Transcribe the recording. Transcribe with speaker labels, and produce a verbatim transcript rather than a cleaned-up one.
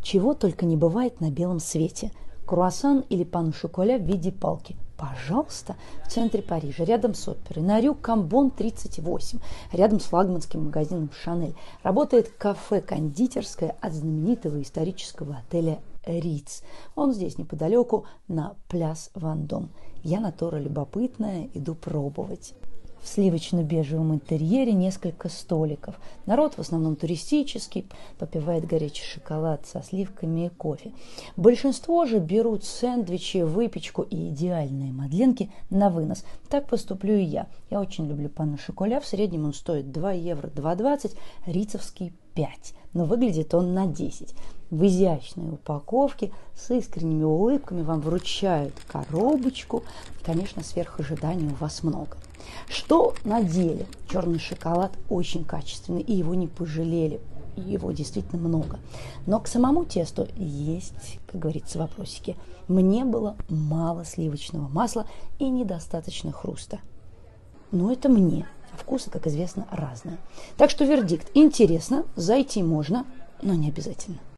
Speaker 1: Чего только не бывает на белом свете. Круассан или пан-о-шоколя в виде палки. Пожалуйста, в центре Парижа, рядом с оперой, на Рю Камбон тридцать восемь, рядом с флагманским магазином «Шанель», работает кафе-кондитерское от знаменитого исторического отеля «Риц». Он здесь неподалеку, на Пляс Вандом. Я натура любопытная, иду пробовать. В сливочно-бежевом интерьере несколько столиков. Народ в основном туристический, попивает горячий шоколад со сливками и кофе. Большинство же берут сэндвичи, выпечку и идеальные мадленки на вынос. Так поступлю и я. Я очень люблю пан-о-шоколя. В среднем он стоит два евро два двадцать, рицевский пять. Но выглядит он на десять. В изящной упаковке с искренними улыбками вам вручают коробочку. Конечно, сверх ожиданий у вас много. Что на деле? Черный шоколад очень качественный, и его не пожалели. Его действительно много. Но к самому тесту есть, как говорится, вопросики. Мне было мало сливочного масла и недостаточно хруста. Но это мне. А вкусы, как известно, разные. Так что вердикт: интересно, зайти можно, но не обязательно.